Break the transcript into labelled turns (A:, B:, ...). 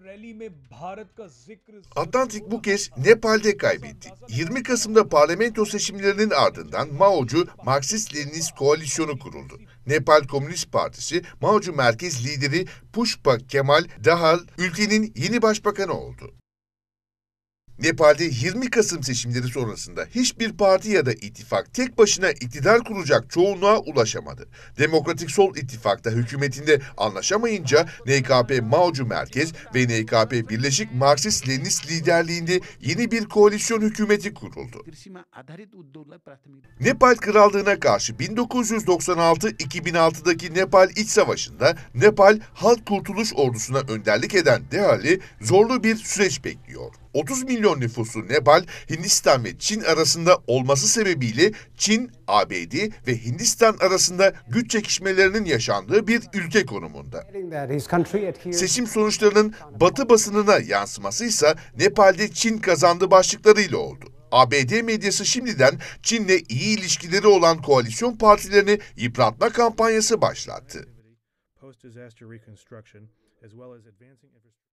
A: Atlantik bu kez Nepal'de kaybetti. 20 Kasım'da parlamento seçimlerinin ardından Mao'cu Marksist-Leninist koalisyonu kuruldu. Nepal Komünist Partisi, Mao'cu merkez lideri Pushpa Kemal Dahal ülkenin yeni başbakanı oldu. Nepal'de 20 Kasım seçimleri sonrasında hiçbir parti ya da ittifak tek başına iktidar kuracak çoğunluğa ulaşamadı. Demokratik Sol İttifak'ta hükümetinde anlaşamayınca NKP Mao'cu Merkez ve NKP Birleşik Marksist-Leninist liderliğinde yeni bir koalisyon hükümeti kuruldu. Nepal Krallığı'na karşı 1996-2006'daki Nepal İç Savaşı'nda Nepal Halk Kurtuluş Ordusu'na önderlik eden Dehal'i zorlu bir süreç bekliyor. 30 milyon nüfusu Nepal, Hindistan ve Çin arasında olması sebebiyle Çin, ABD ve Hindistan arasında güç çekişmelerinin yaşandığı bir ülke konumunda. Seçim sonuçlarının Batı basınına yansıması ise Nepal'de Çin kazandı başlıklarıyla oldu. ABD medyası şimdiden Çin'le iyi ilişkileri olan koalisyon partilerini yıpratma kampanyası başlattı.